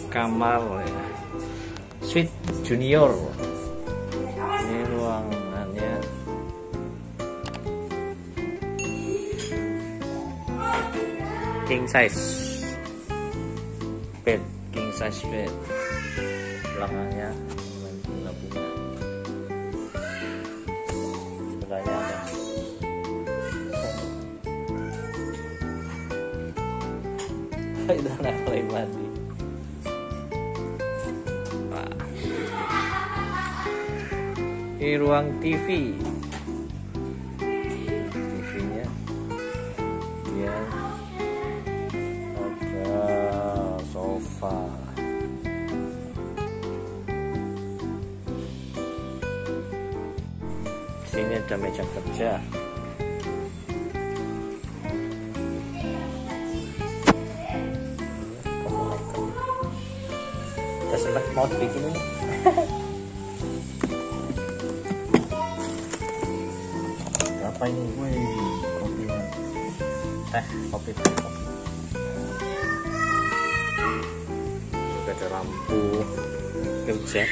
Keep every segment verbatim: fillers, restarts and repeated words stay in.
kamar ya. Suite junior. Ini ruangannya. King size bed, king size bed. Belakangnya bunga-bunga. Sebelahnya ada itu anak mulai mandi. Wah. Ini ruang T V. T V-nya ya ada sofa. Sini ada meja kerja. Kita sempat mau bikin ini. Apa ini? Wih, kopi. Teh, kopi teh. Juga ada lampu kerja.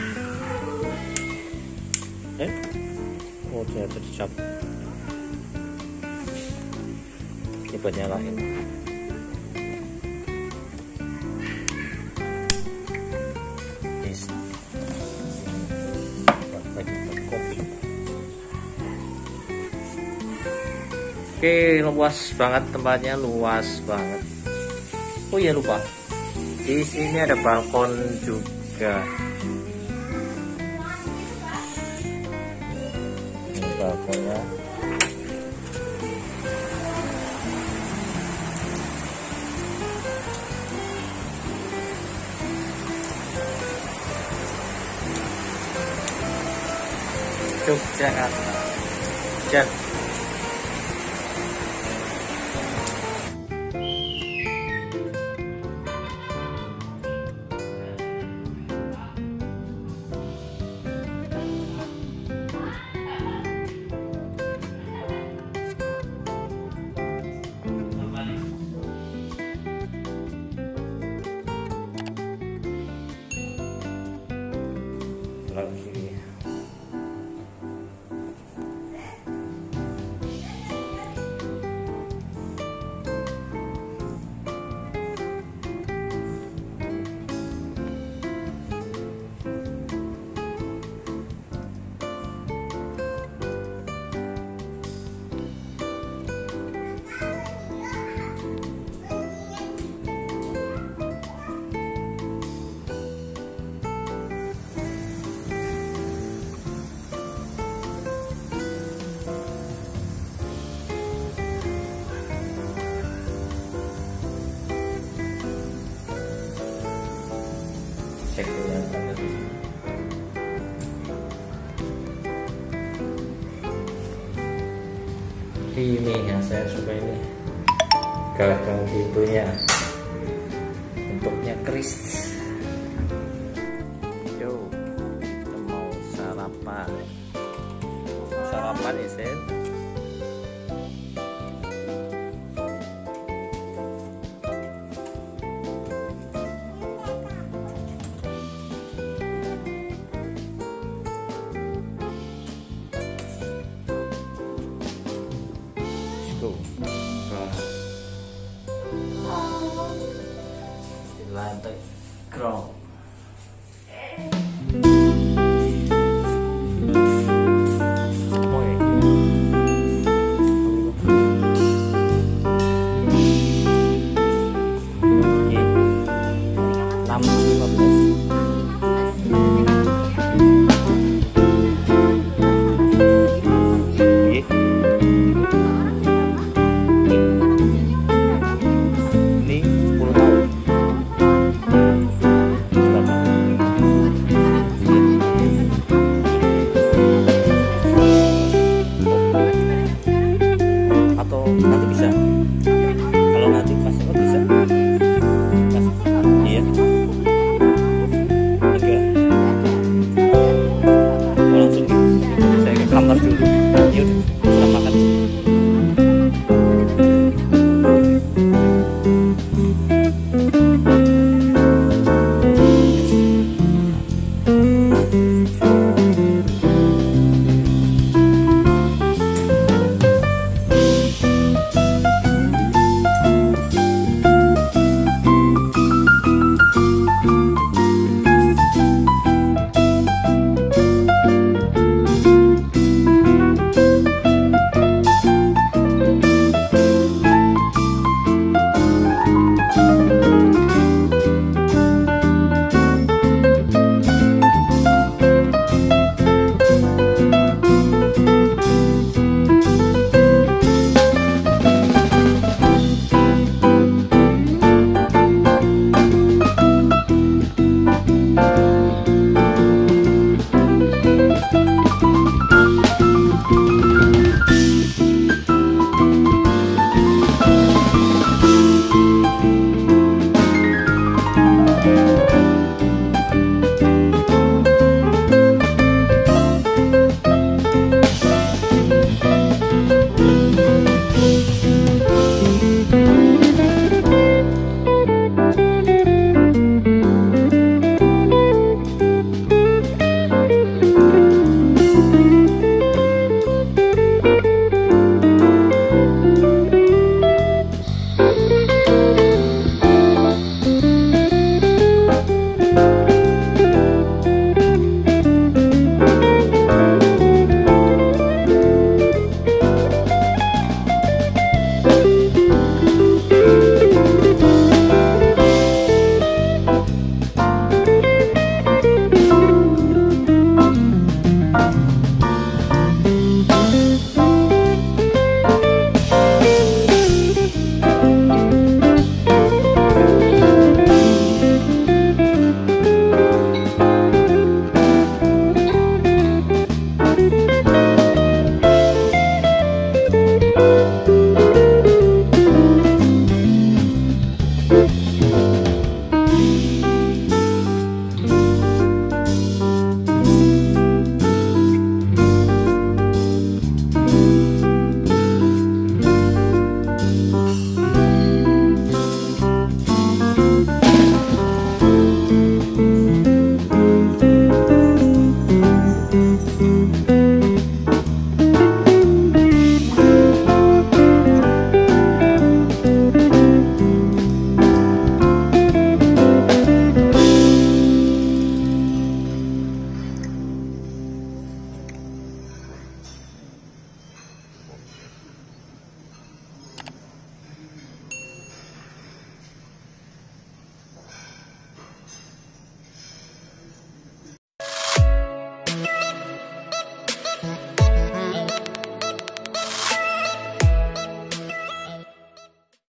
Eh? Oh, ternyata dicap. Ini buat nyalain. Oke, luas banget tempatnya, luas banget. Oh iya lupa, di sini ada balkon juga. Ini balkonnya. Yogyakarta. Jan. Lagi. Cek dulu yang ada di sini. Ini yang saya suka ini, gagang pintunya, bentuknya keris. Yo, kita mau sarapan. Sarapan ya, Sen. Go. Di lantai ground.